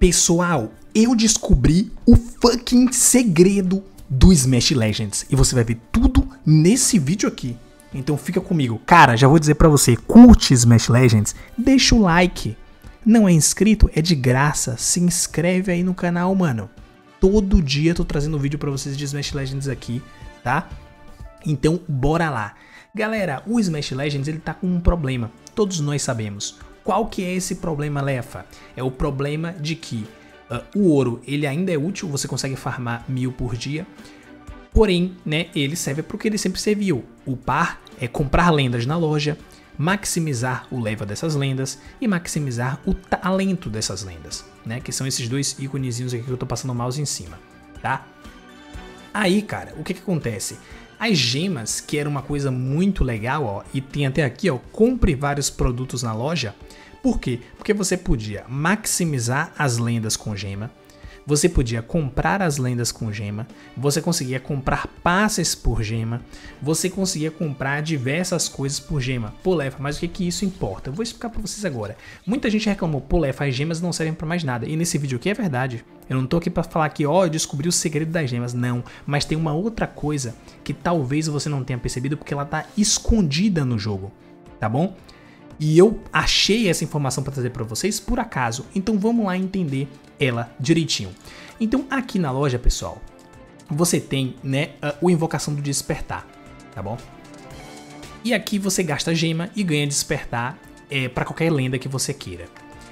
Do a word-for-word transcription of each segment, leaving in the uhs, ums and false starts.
Pessoal, eu descobri o fucking segredo do Smash Legends. E você vai ver tudo nesse vídeo aqui. Então fica comigo. Cara, já vou dizer pra você, curte Smash Legends? Deixa o like. Não é inscrito? É de graça. Se inscreve aí no canal, mano. Todo dia eu tô trazendo vídeo pra vocês de Smash Legends aqui, tá? Então bora lá. Galera, o Smash Legends ele tá com um problema. Todos nós sabemos. Qual que é esse problema, Lefa? É o problema de que uh, o ouro ele ainda é útil, você consegue farmar mil por dia. Porém, né, ele serve para o que ele sempre serviu. Upar é comprar lendas na loja, maximizar o level dessas lendas e maximizar o talento dessas lendas, né? Que são esses dois íconezinhos aqui que eu tô passando o mouse em cima, tá? Aí, cara, o que que acontece? As gemas, que era uma coisa muito legal, ó, e tem até aqui, ó, compre vários produtos na loja. Por quê? Porque você podia maximizar as lendas com gema, você podia comprar as lendas com gema, você conseguia comprar passes por gema, você conseguia comprar diversas coisas por gema. Pô, Lefa, mas o que que isso importa? Eu vou explicar pra vocês agora. Muita gente reclamou, pô, Lefa, as gemas não servem pra mais nada. E nesse vídeo aqui é verdade. Eu não tô aqui pra falar que, ó, eu descobri o segredo das gemas. Não, mas tem uma outra coisa que talvez você não tenha percebido porque ela tá escondida no jogo, tá bom? E eu achei essa informação para trazer para vocês por acaso, então vamos lá entender ela direitinho. Então aqui na loja, pessoal, você tem, né, o Invocação do Despertar, tá bom? E aqui você gasta gema e ganha Despertar é, para qualquer lenda que você queira.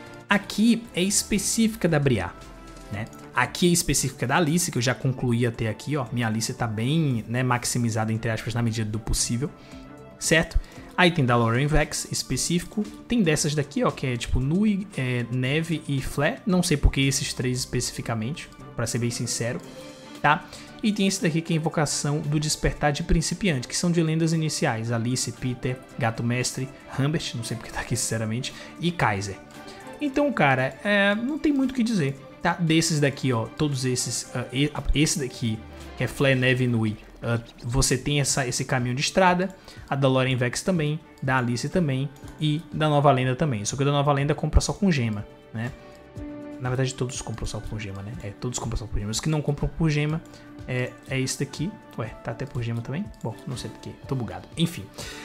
Aqui é específica da Briar, né? Aqui é específica da Alice, que eu já concluí até aqui, ó. Minha Alice tá bem, né, maximizada, entre aspas, na medida do possível, certo? Aí tem da Lauren Vex específico, tem dessas daqui, ó, que é tipo Nui, é, Neve e Flare, não sei porque esses três especificamente, pra ser bem sincero, tá? E tem esse daqui que é a Invocação do Despertar de Principiante, que são de lendas iniciais, Alice, Peter, Gato Mestre, Humbert, não sei porque tá aqui sinceramente, e Kaiser. Então, cara, é, não tem muito o que dizer, tá? Desses daqui, ó, todos esses, uh, esse daqui, que é Flare, Neve e Nui, Uh, você tem essa, esse caminho de estrada, a da Lauren Vex também, da Alice também e da Nova Lenda também. Só que a da Nova Lenda compra só com gema, né? Na verdade todos compram só por gema, né? É, todos compram só por gema. Os que não compram por gema é, é esse daqui. Ué, tá até por gema também? Bom, não sei porque, tô bugado. Enfim,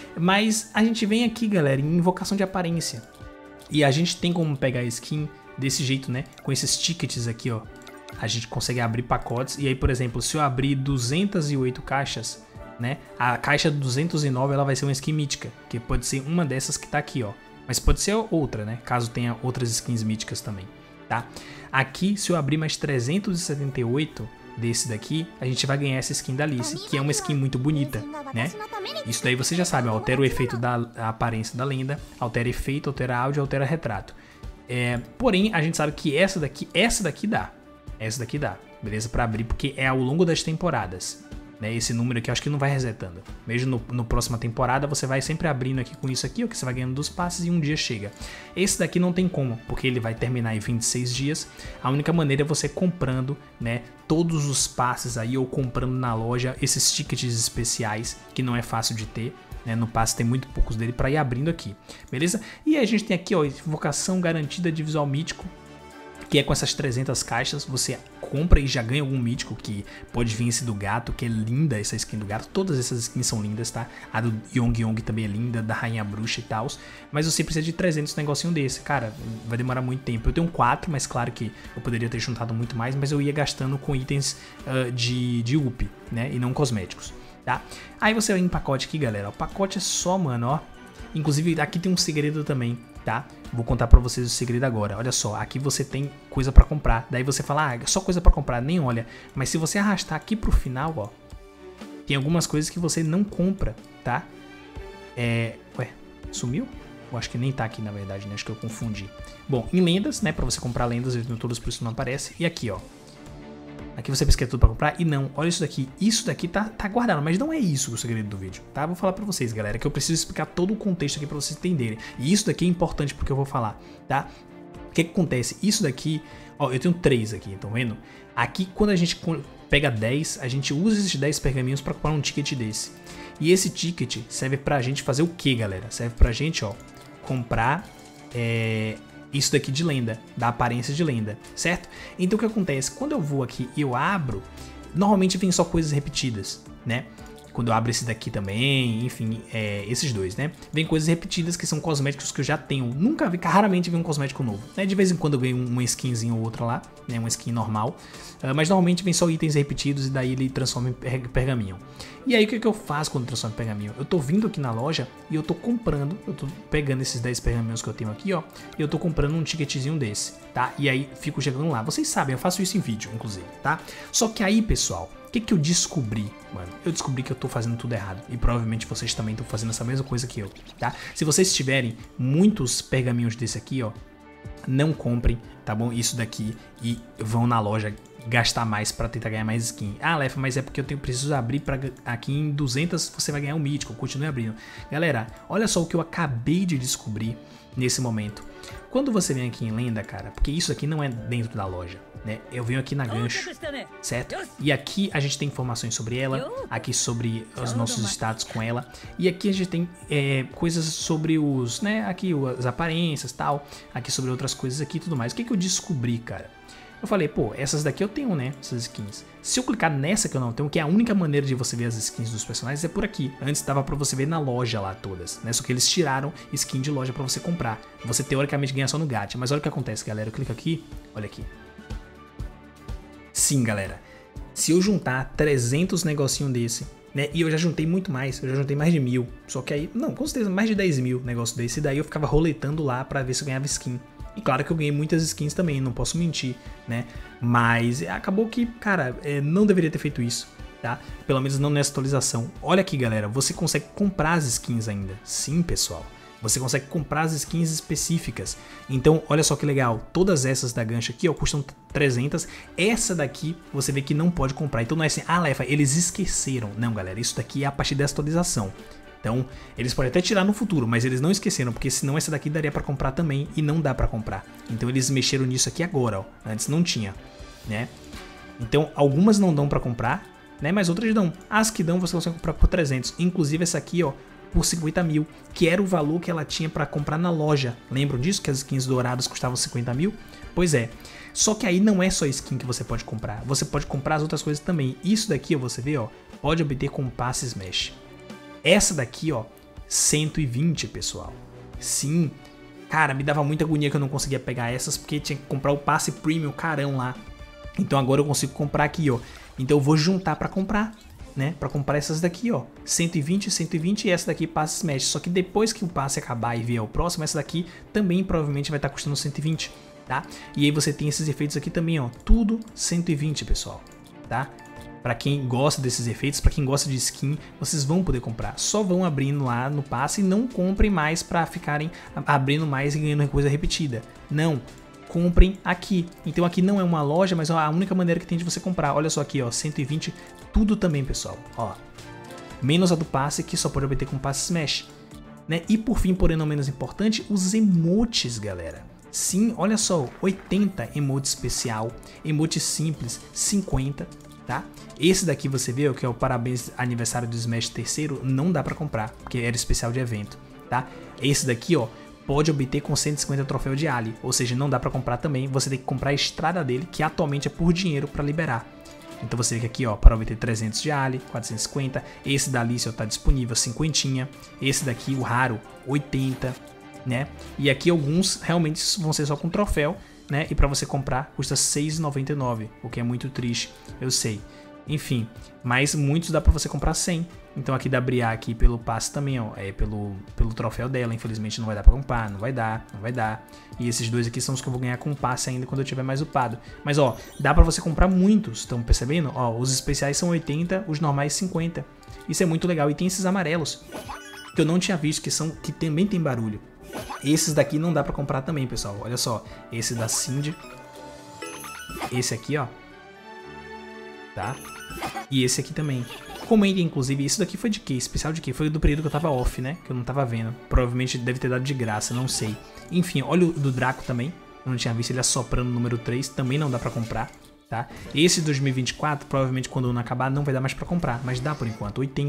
mas a gente vem aqui, galera, em Invocação de Aparência. E a gente tem como pegar a skin desse jeito, né? Com esses tickets aqui, ó. A gente consegue abrir pacotes, e aí, por exemplo, se eu abrir duzentas e oito caixas, né, a caixa duzentos e nove ela vai ser uma skin mítica, que pode ser uma dessas que tá aqui, ó, mas pode ser outra, né, caso tenha outras skins míticas também, tá? Aqui, se eu abrir mais trezentos e setenta e oito desse daqui, a gente vai ganhar essa skin da Alice, que é uma skin muito bonita, né? Isso daí você já sabe, ó, altera o efeito da aparência da lenda, altera efeito, altera áudio, altera retrato. É, porém, a gente sabe que essa daqui, essa daqui dá. Essa daqui dá, beleza? Pra abrir, porque é ao longo das temporadas, né? Esse número aqui eu acho que não vai resetando. Mesmo no, no próxima temporada você vai sempre abrindo aqui com isso aqui, ó, que você vai ganhando dos passes e um dia chega. Esse daqui não tem como, porque ele vai terminar em vinte e seis dias. A única maneira é você comprando, né, todos os passes aí, ou comprando na loja esses tickets especiais, que não é fácil de ter. Né, no passe tem muito poucos dele para ir abrindo aqui, beleza? E aí a gente tem aqui, ó, Invocação Garantida de Visual Mítico, que é com essas trezentas caixas, você compra e já ganha algum mítico, que pode vir esse do gato, que é linda essa skin do gato, todas essas skins são lindas, tá? A do Yong Yong também é linda, da Rainha Bruxa e tal, mas você precisa de trezentos negocinho desse, cara, vai demorar muito tempo. Eu tenho quatro, mas claro que eu poderia ter juntado muito mais, mas eu ia gastando com itens uh, de, de U P, né, e não cosméticos, tá? Aí você vai em pacote aqui, galera, o pacote é só, mano, ó, inclusive aqui tem um segredo também, tá? Vou contar pra vocês o segredo agora. Olha só, aqui você tem coisa pra comprar. Daí você fala, ah, é só coisa pra comprar, nem olha. Mas se você arrastar aqui pro final, ó, tem algumas coisas que você não compra, tá? É... Ué, sumiu? Eu acho que nem tá aqui, na verdade, né? Acho que eu confundi. Bom, em lendas, né? Pra você comprar lendas, eles não todos por isso não aparece. E aqui, ó. Aqui você pesquisa tudo pra comprar e não, olha isso daqui, isso daqui tá, tá guardado, mas não é isso o segredo do vídeo, tá? Vou falar pra vocês, galera, que eu preciso explicar todo o contexto aqui pra vocês entenderem. E isso daqui é importante porque eu vou falar, tá? O que que acontece? Isso daqui, ó, eu tenho três aqui, estão vendo? Aqui, quando a gente pega dez, a gente usa esses dez pergaminhos pra comprar um ticket desse. E esse ticket serve pra gente fazer o que, galera? Serve pra gente, ó, comprar é, isso daqui de lenda, da aparência de lenda, certo? Então o que acontece? Quando eu vou aqui e eu abro, normalmente vem só coisas repetidas, né? Quando eu abro esse daqui também, enfim, é, esses dois, né? Vem coisas repetidas que são cosméticos que eu já tenho. Nunca vi, raramente vi um cosmético novo, né? De vez em quando vem uma skinzinha ou outra lá, né? Uma skin normal. Uh, mas normalmente vem só itens repetidos e daí ele transforma em pergaminho. E aí o que, que eu faço quando transforma em pergaminho? Eu tô vindo aqui na loja e eu tô comprando, eu tô pegando esses dez pergaminhos que eu tenho aqui, ó. E eu tô comprando um ticketzinho desse, tá? E aí fico chegando lá. Vocês sabem, eu faço isso em vídeo, inclusive, tá? Só que aí, pessoal, o que, que eu descobri, mano? Eu descobri que eu tô fazendo tudo errado. E provavelmente vocês também estão fazendo essa mesma coisa que eu, tá? Se vocês tiverem muitos pergaminhos desse aqui, ó, não comprem, tá bom? Isso daqui e vão na loja gastar mais pra tentar ganhar mais skin. Ah, Lefa, mas é porque eu tenho, preciso abrir pra, aqui em duzentas você vai ganhar um mítico, continue abrindo. Galera, olha só o que eu acabei de descobrir nesse momento. Quando você vem aqui em lenda, cara, porque isso aqui não é dentro da loja, né? Eu venho aqui na gancho, certo? E aqui a gente tem informações sobre ela, aqui sobre os nossos status com ela, e aqui a gente tem é, coisas sobre os, né? Aqui as aparências e tal, aqui sobre outras coisas aqui e tudo mais. O que, que eu descobri, cara? Eu falei, pô, essas daqui eu tenho, né, essas skins. Se eu clicar nessa que eu não tenho, que é a única maneira de você ver as skins dos personagens é por aqui. Antes dava pra você ver na loja lá todas, né, só que eles tiraram skin de loja pra você comprar. Você teoricamente ganha só no gacha, mas olha o que acontece, galera. Eu clico aqui, olha aqui. Sim, galera, se eu juntar trezentos negocinho desse, né, e eu já juntei muito mais, eu já juntei mais de mil, só que aí, não, com certeza, mais de dez mil negócio desse, e daí eu ficava roletando lá pra ver se eu ganhava skin. E claro que eu ganhei muitas skins também, não posso mentir, né? Mas acabou que, cara, é, não deveria ter feito isso, tá? Pelo menos não nessa atualização. Olha aqui, galera, você consegue comprar as skins ainda. Sim, pessoal. Você consegue comprar as skins específicas. Então, olha só que legal. Todas essas da gancho aqui, ó, custam trezentas. Essa daqui, você vê que não pode comprar. Então não é assim, ah, Lefa, eles esqueceram. Não, galera, isso daqui é a partir dessa atualização. Então, eles podem até tirar no futuro, mas eles não esqueceram, porque senão essa daqui daria pra comprar também e não dá pra comprar. Então eles mexeram nisso aqui agora, ó. Antes não tinha, né? Então, algumas não dão pra comprar, né? Mas outras dão. As que dão, você consegue comprar por trezentos. Inclusive essa aqui, ó, por cinquenta mil, que era o valor que ela tinha pra comprar na loja. Lembram disso? Que as skins douradas custavam cinquenta mil? Pois é. Só que aí não é só skin que você pode comprar. Você pode comprar as outras coisas também. Isso daqui, ó, você vê, ó, pode obter com passe Smash. Essa daqui, ó, cento e vinte, pessoal. Sim, cara, me dava muita agonia que eu não conseguia pegar essas, porque tinha que comprar o passe premium carão lá. Então agora eu consigo comprar aqui, ó. Então eu vou juntar pra comprar, né? Pra comprar essas daqui, ó. cento e vinte, cento e vinte e essa daqui passe Smash. Só que depois que o passe acabar e vier o próximo, essa daqui também provavelmente vai estar custando cento e vinte, tá? E aí você tem esses efeitos aqui também, ó. Tudo cento e vinte, pessoal, tá? Pra quem gosta desses efeitos, pra quem gosta de skin, vocês vão poder comprar. Só vão abrindo lá no passe e não comprem mais pra ficarem abrindo mais e ganhando coisa repetida. Não, comprem aqui. Então aqui não é uma loja, mas é a única maneira que tem de você comprar. Olha só aqui, ó, cento e vinte, tudo também, pessoal. Ó, menos a do passe, que só pode obter com passe Smash, né? E por fim, porém não menos importante, os emotes, galera. Sim, olha só, oitenta emote especial, emote simples, cinquenta. Tá? Esse daqui você vê, que é o parabéns aniversário do Smash terceiro, não dá pra comprar, porque era especial de evento, tá? Esse daqui, ó, pode obter com cento e cinquenta troféu de Ali, ou seja, não dá pra comprar também, você tem que comprar a estrada dele, que atualmente é por dinheiro pra liberar. Então você vê que aqui, ó, para obter trezentos de Ali, quatrocentos e cinquenta, esse da Alice, ó, tá disponível, cinquenta, esse daqui, o raro, oitenta, né? E aqui alguns realmente vão ser só com troféu, né? E para você comprar custa seis reais e noventa e nove centavos, o que é muito triste, eu sei. Enfim, mas muitos dá para você comprar cem. Então aqui da Briar aqui pelo passe também, ó, é pelo, pelo troféu dela, infelizmente não vai dar para comprar, não vai dar, não vai dar. E esses dois aqui são os que eu vou ganhar com passe ainda quando eu tiver mais upado. Mas ó, dá para você comprar muitos, estão percebendo? Ó, os especiais são oitenta, os normais cinquenta. Isso é muito legal. E tem esses amarelos que eu não tinha visto, que são que também tem barulho. Esses daqui não dá pra comprar também, pessoal. Olha só, esse da Cindy, esse aqui, ó, tá? E esse aqui também. Comentem, inclusive, isso daqui foi de quê? Especial de quê? Foi do período que eu tava off, né? Que eu não tava vendo. Provavelmente deve ter dado de graça, não sei. Enfim, olha o do Draco também. Eu não tinha visto ele assoprando o número três. Também não dá pra comprar, tá? Esse dois mil e vinte e quatro, provavelmente quando o ano acabar, não vai dar mais pra comprar. Mas dá por enquanto, oitenta.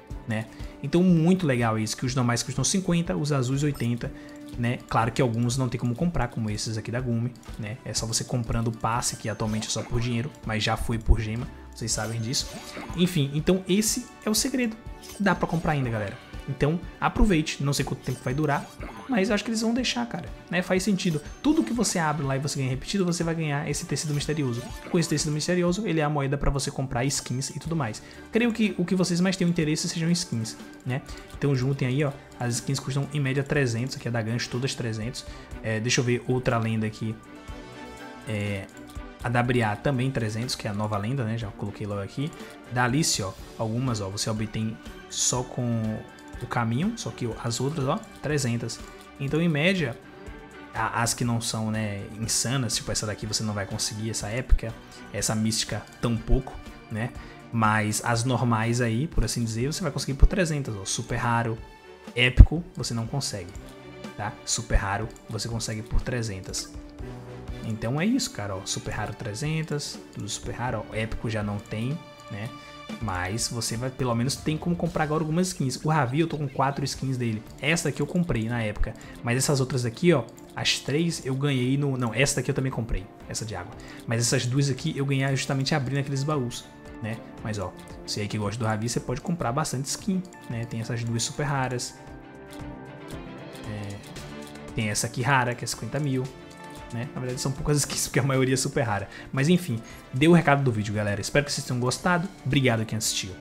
né? Então muito legal isso, que os normais custam cinquenta, os azuis oitenta, né? Claro que alguns não tem como comprar, como esses aqui da Gumi, né? É só você comprando o passe, que atualmente é só por dinheiro, mas já foi por gema, vocês sabem disso. Enfim, então esse é o segredo. Dá pra comprar ainda, galera. Então aproveite, não sei quanto tempo vai durar, mas eu acho que eles vão deixar, cara, né? Faz sentido. Tudo que você abre lá e você ganha repetido, você vai ganhar esse tecido misterioso. Com esse tecido misterioso, ele é a moeda pra você comprar skins e tudo mais. Creio que o que vocês mais tenham interesse sejam skins, né? Então juntem aí, ó, as skins custam em média trezentos, aqui é da Gancho, todas trezentos. É, deixa eu ver outra lenda aqui. É... A da Briar também trezentos, que é a nova lenda, né? Já coloquei logo aqui. Da Alice, ó, algumas, ó, você obtém só com o caminho, só que as outras, ó, trezentas. Então, em média, as que não são, né, insanas, tipo essa daqui você não vai conseguir, essa épica, essa mística tão pouco, né? Mas as normais aí, por assim dizer, você vai conseguir por trezentas, ó. Super raro, épico, você não consegue, tá? Super raro, você consegue por trezentas. Então é isso, cara, ó, super raro trezentas, tudo super raro, ó, épico já não tem, né? Mas você vai, pelo menos tem como comprar agora algumas skins. O Ravi eu tô com quatro skins dele. Essa daqui eu comprei na época, mas essas outras aqui, ó, as três eu ganhei no... Não, essa daqui eu também comprei, essa de água. Mas essas duas aqui eu ganhei justamente abrindo aqueles baús, né? Mas ó, você aí que gosta do Ravi, você pode comprar bastante skin, né? Tem essas duas super raras. É... Tem essa aqui rara, que é cinquenta mil. Né? Na verdade são poucas skins, porque a maioria é super rara. Mas enfim, deu o recado do vídeo, galera. Espero que vocês tenham gostado. Obrigado a quem assistiu.